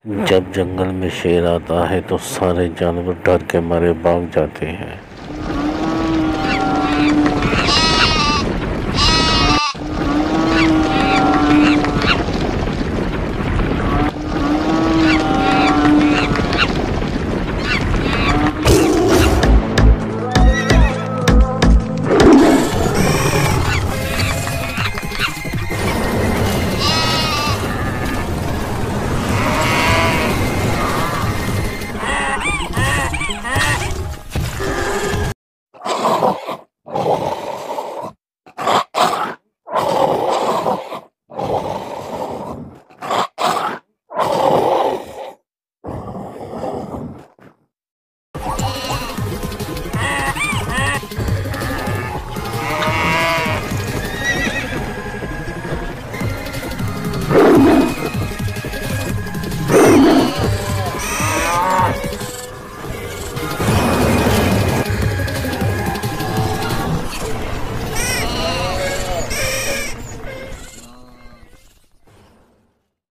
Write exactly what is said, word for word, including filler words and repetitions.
जब जंगल में शेर आता है तो सारे जानवर डर के मारे भाग जाते हैं।